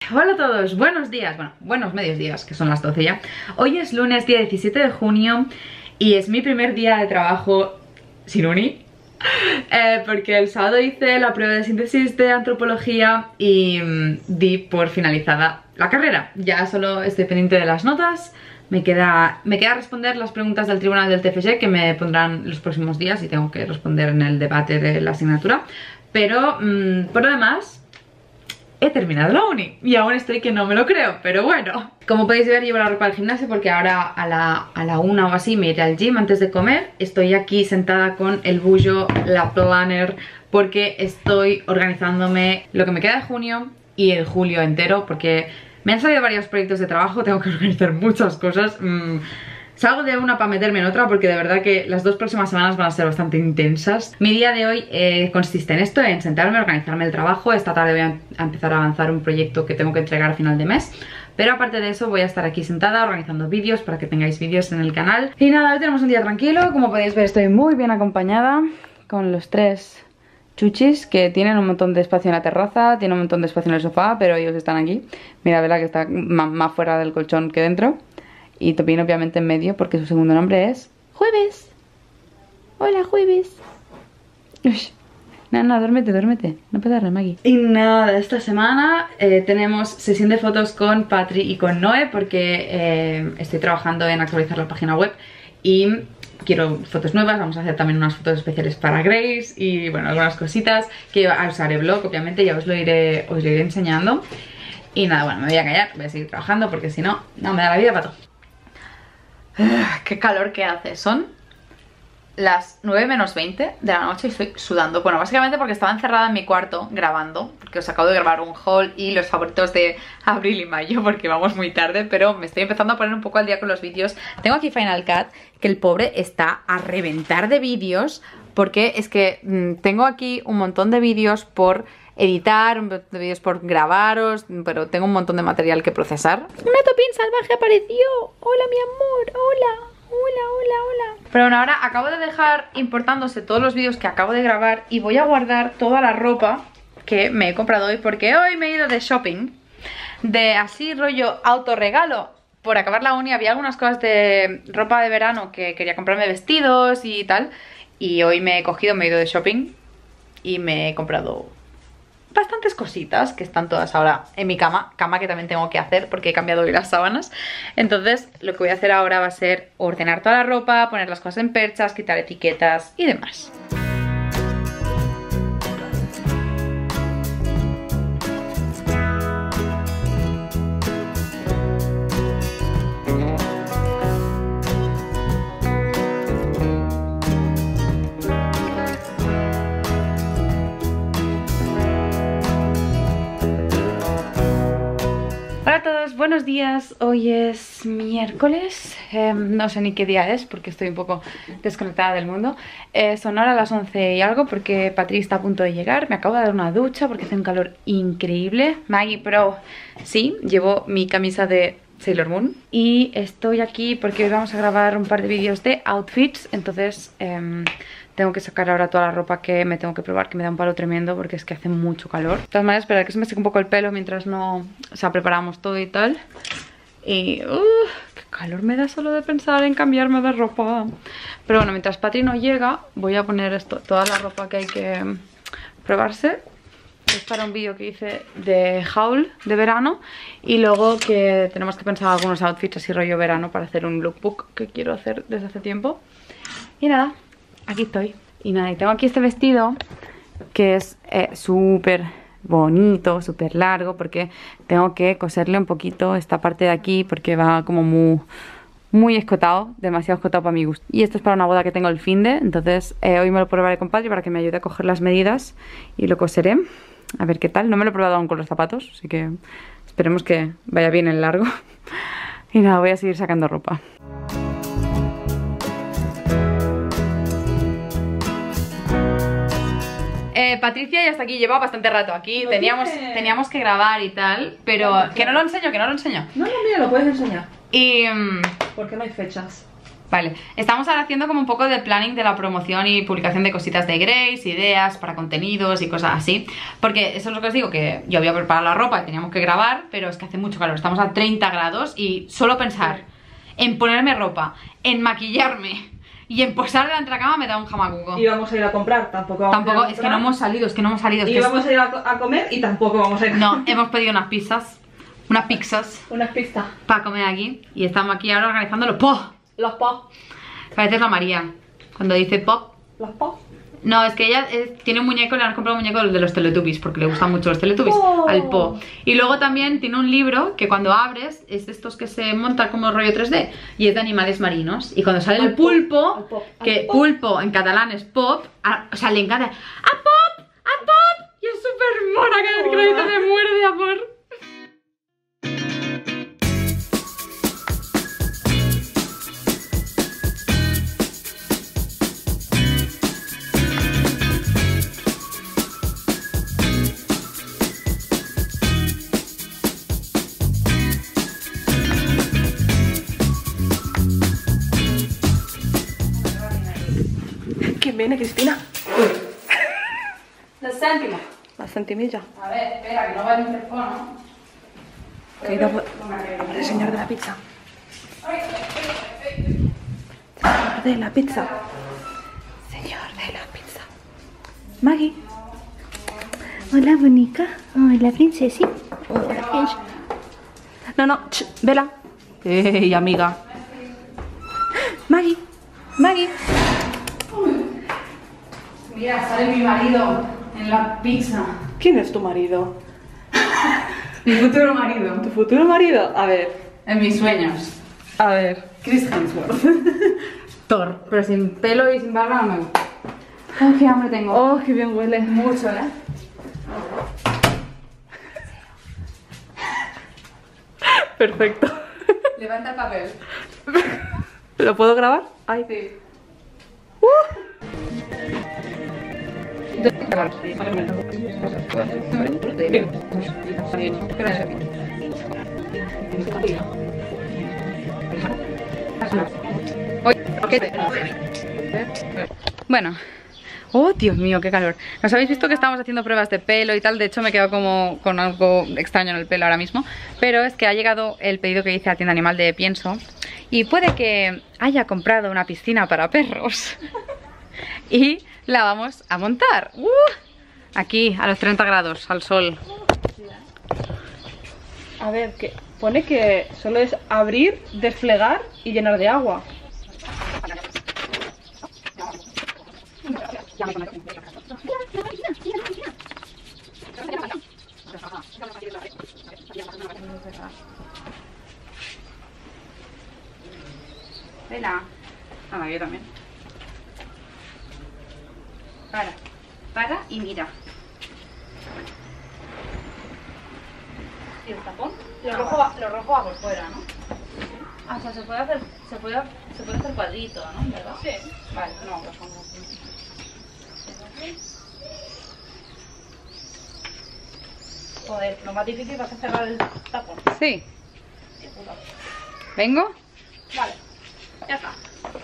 Hola a todos, buenos días, bueno, buenos medios días, que son las 12 ya. Hoy es lunes, día 17 de junio y es mi primer día de trabajo sin uni. Porque el sábado hice la prueba de síntesis de antropología y di por finalizada la carrera. Ya solo estoy pendiente de las notas. Me queda responder las preguntas del tribunal del TFG que me pondrán los próximos días y tengo que responder en el debate de la asignatura. Pero por lo demás, he terminado la uni y aún estoy que no me lo creo, pero bueno. Como podéis ver, llevo la ropa del gimnasio porque ahora a la 1 o así me iré al gym antes de comer. Estoy aquí sentada con el bullo, la planner, porque estoy organizándome lo que me queda de junio y el julio entero, porque me han salido varios proyectos de trabajo, tengo que organizar muchas cosas. Salgo de una para meterme en otra porque de verdad que las 2 próximas semanas van a ser bastante intensas. Mi día de hoy consiste en esto, en sentarme, organizarme el trabajo. Esta tarde voy a empezar a avanzar un proyecto que tengo que entregar a final de mes. Pero aparte de eso voy a estar aquí sentada organizando vídeos para que tengáis vídeos en el canal. Y nada, hoy tenemos un día tranquilo. Como podéis ver, estoy muy bien acompañada con los 3 chuchis que tienen un montón de espacio en la terraza, tienen un montón de espacio en el sofá, pero ellos están aquí. Mira, Vela, que está más fuera del colchón que dentro. Y Topín obviamente en medio porque su segundo nombre es Jueves. Hola, Jueves. Uy. Nada, duérmete, no puedes darle, Maggie. Y nada, esta semana tenemos sesión de fotos con Patri y con Noé porque estoy trabajando en actualizar la página web y quiero fotos nuevas. Vamos a hacer también unas fotos especiales para Grace y bueno, algunas cositas que usaré blog, obviamente, ya os lo iré enseñando. Y nada, bueno, me voy a callar, voy a seguir trabajando porque si no, no me da la vida para todo. Qué calor que hace, son las 9 menos 20 de la noche y estoy sudando. Bueno, básicamente porque estaba encerrada en mi cuarto grabando, porque os acabo de grabar un haul y los favoritos de abril y mayo porque vamos muy tarde, pero me estoy empezando a poner un poco al día con los vídeos. Tengo aquí Final Cut, que el pobre está a reventar de vídeos, porque es que tengo aquí un montón de vídeos por editar, un montón de vídeos por grabaros, pero tengo un montón de material que procesar. Una Topín salvaje apareció. Hola, mi amor, hola. Hola. Pero bueno, ahora acabo de dejar importándose todos los vídeos que acabo de grabar y voy a guardar toda la ropa que me he comprado hoy porque hoy me he ido de shopping, de así rollo autorregalo. Por acabar la uni había algunas cosas de ropa de verano que quería comprarme, vestidos y tal, y hoy me he ido de shopping y me he comprado bastantes cositas que están todas ahora en mi cama que también tengo que hacer porque he cambiado hoy las sábanas. Entonces lo que voy a hacer ahora va a ser ordenar toda la ropa, poner las cosas en perchas, quitar etiquetas y demás. Hola a todos, buenos días. Hoy es miércoles, no sé ni qué día es porque estoy un poco desconectada del mundo. Son ahora las 11 y algo porque Patri está a punto de llegar. Me acabo de dar una ducha porque hace un calor increíble. Maggie, pero sí, llevo mi camisa de Sailor Moon y estoy aquí porque hoy vamos a grabar un par de vídeos de outfits. Entonces tengo que sacar ahora toda la ropa que me tengo que probar, que me da un palo tremendo porque es que hace mucho calor. De todas maneras, esperad que se me seque un poco el pelo mientras no, o sea, preparamos todo y tal. Y qué calor me da solo de pensar en cambiarme de ropa. Pero bueno, mientras Patri no llega, voy a poner toda la ropa que hay que probarse. Es para un vídeo que hice de haul de verano y luego que tenemos que pensar algunos outfits así rollo verano para hacer un lookbook que quiero hacer desde hace tiempo. Y nada, aquí estoy. Y nada, y tengo aquí este vestido que es súper bonito, súper largo, porque tengo que coserle un poquito esta parte de aquí porque va como muy escotado, demasiado escotado para mi gusto. Y esto es para una boda que tengo el finde, entonces hoy me lo probaré con Patri para que me ayude a coger las medidas y lo coseré. A ver qué tal. No me lo he probado aún con los zapatos, así que esperemos que vaya bien el largo. Y nada, voy a seguir sacando ropa. Patricia ya está aquí, lleva bastante rato aquí. Teníamos que grabar y tal, pero que no lo enseño, No, mira, lo puedes enseñar. Y ¿por qué no hay fechas? Vale, estamos ahora haciendo como un poco de planning de la promoción y publicación de cositas de Grace, ideas para contenidos y cosas así. Porque eso es lo que os digo, que yo había preparado la ropa y teníamos que grabar, pero es que hace mucho calor, estamos a 30 grados y solo pensar en ponerme ropa, en maquillarme y en posar delante de la cama me da un jamacuco. Y vamos a ir a comprar, tampoco vamos a ir a comprar. Es que no hemos salido, es que no hemos salido. Y vamos a ir a comer y tampoco vamos a ir. No, hemos pedido unas pizzas, unas pizzas para comer aquí y estamos aquí ahora organizando los pop. Los pop. Pareces la María cuando dice pop. Los pop. No, es que ella tiene un muñeco, le han comprado un muñeco de los Teletubbies porque le gustan mucho los Teletubbies, al Po. Y luego también tiene un libro que cuando abres es de estos que se montan como rollo 3D y es de animales marinos. Y cuando sale el pulpo, que pulpo en catalán es pop, o sea, le encanta. ¡A pop! ¡A pop! Y es súper mona, que el crédito me muere de amor. ¿Quién viene, Cristina? Los céntimos. La centimilla. A ver, espera, que no va el teléfono. Que ha ido por el señor de la pizza. Señor de la pizza. Señor de la pizza. Maggie. Hola, bonita. Hola, princesi. Hola, princesa. No, vela. Ey, amiga. Maggie. Maggie. Mira, sale mi marido en la pizza. ¿Quién es tu marido? Mi futuro marido. ¿Tu futuro marido? A ver. En mis sueños. A ver. Chris Hemsworth. Thor. Pero sin pelo y sin barba no me gusta. Oh, qué hambre tengo. Oh, qué bien huele. Mucho, ¿eh? Perfecto. Levanta el papel. ¿Lo puedo grabar? Ay. Sí. Bueno. Oh, Dios mío, qué calor. Nos habéis visto que estábamos haciendo pruebas de pelo y tal. De hecho me he quedado como con algo extraño en el pelo ahora mismo. Pero es que ha llegado el pedido que hice a Tienda Animal de Pienso. Y puede que haya comprado una piscina para perros. Y la vamos a montar. Aquí, a los 30 grados, al sol. A ver, que pone que solo es abrir, desplegar y llenar de agua. Vela. Ah, yo también. Para y mira. ¿Y el tapón? Lo rojo va por fuera, ¿no? Ah, o sea, se puede hacer cuadrito, ¿no? ¿Verdad? Sí. Vale, no, lo pongo así. Joder, lo más difícil va a ser cerrar el tapón. Sí. ¿Vengo? Vale, ya está.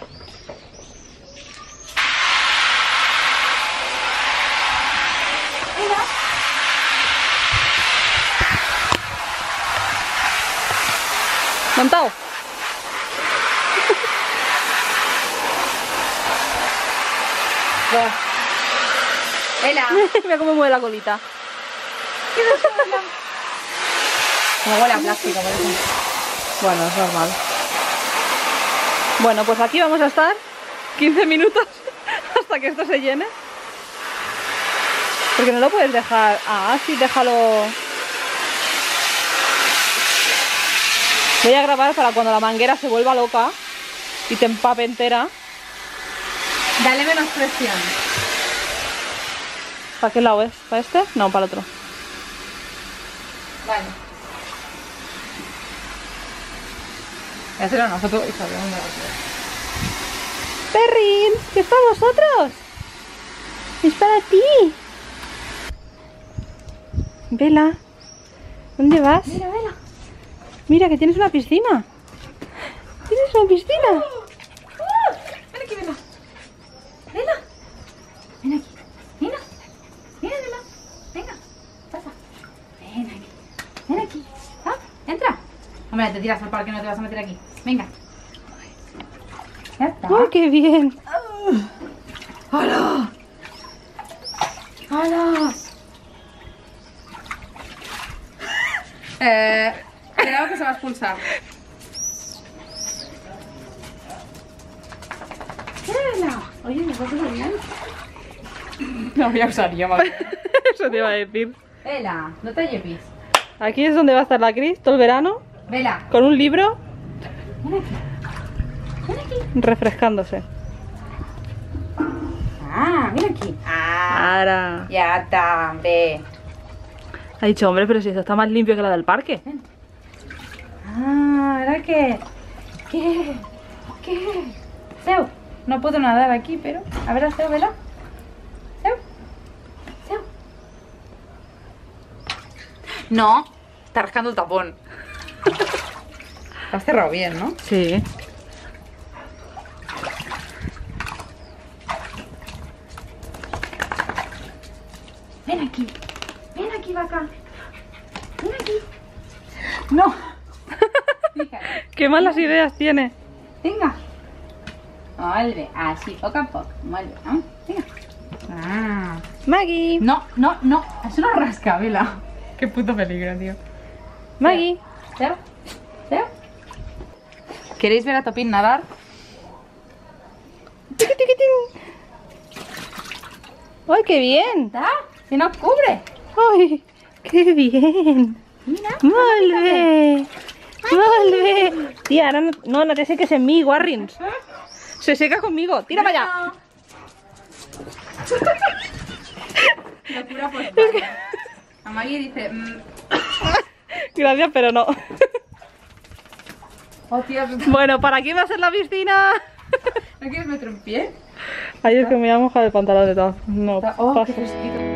¿Montado? Vela. Mira cómo mueve la colita. Como huele a plástico, por eso. Bueno, es normal. Bueno, pues aquí vamos a estar 15 minutos hasta que esto se llene. Porque no lo puedes dejar... Ah, sí, déjalo... Voy a grabar para cuando la manguera se vuelva loca y te empape entera. Dale menos presión. ¿Para qué lado es? ¿Para este? No, para el otro. Vale. Voy a hacer una foto y saber dónde va. ¡Perrin! ¿Qué es para vosotros? ¡Es para ti! Vela, ¿dónde vas? Mira, Vela. Mira, que tienes una piscina. ¿Tienes una piscina? Hombre, te tiras al parque, no te vas a meter aquí. Venga. Ya está. ¡Ay, qué bien! ¡Hola! ¡Hola! Creo que se va a expulsar. ¡Hola! Oye, ¿me puedo usar bien? No voy a usar yo, madre. Eso te iba a decir. Vela, no te lleves. Aquí es donde va a estar la Cris todo el verano, Vela. con un libro, Ven aquí. Ven aquí. refrescándose. Ah, mira aquí. Ah, Ahora. ya está, ve. Ha dicho, hombre, pero si esto está más limpio que la del parque. Ah, ¿ahora qué? ¿Qué? ¿Qué? Seu, no puedo nadar aquí, pero... A ver, Seu, vela. Seu. Seu. No, está rascando el tapón. Lo has cerrado bien, ¿no? Sí. Ven aquí, vaca. Ven aquí. No. Fíjate. Qué malas ideas tiene. Venga. Vuelve, así, poco a poco. Vuelve, ¿no? Venga. Ah. Maggie. No, no, no. Eso no rasca, Vela. Qué puto peligro, tío. Maggie. Seu. Seu. ¿Queréis ver a Topín nadar? Tiqui, tiqui, ting. ¡Ay, qué bien! ¿Está? Si nos cubre. ¡Ay, qué bien! Mira. ¡Molt bé! ¡Molt bé! Tía, ahora no te seques en mí, Warrins. Se seca conmigo. ¡Tira para allá! Locura pues. A Maggie dice... Gracias, pero no. Oh, tío, Bueno, ¿para quién va a ser la piscina? ¿no quieres meter un pie? Ay, es que me voy a mojar el pantalón de todo. No, Oh, pasa. qué fresquito.